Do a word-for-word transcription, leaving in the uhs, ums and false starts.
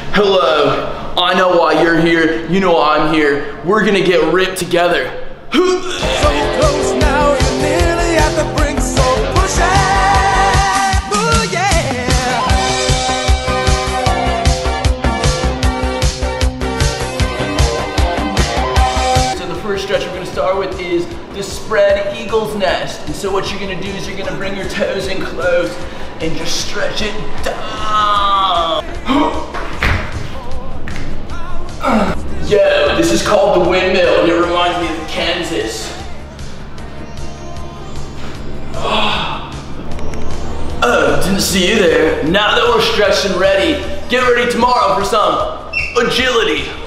Hello, I know why you're here, you know why I'm here. We're gonna get ripped together. So close now, you're nearly at the brink, so push it. Ooh, yeah. So the first stretch we're gonna start with is the spread eagle's nest. And so what you're gonna do is you're gonna bring your toes in close and just stretch it down. Yo, this is called the Windmill, and it reminds me of Kansas. Oh, didn't see you there. Now that we're stretched and ready, get ready tomorrow for some agility.